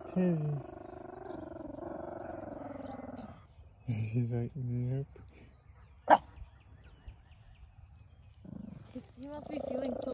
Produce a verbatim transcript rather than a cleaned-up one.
Tizzy. She's like, nope. You must be feeling so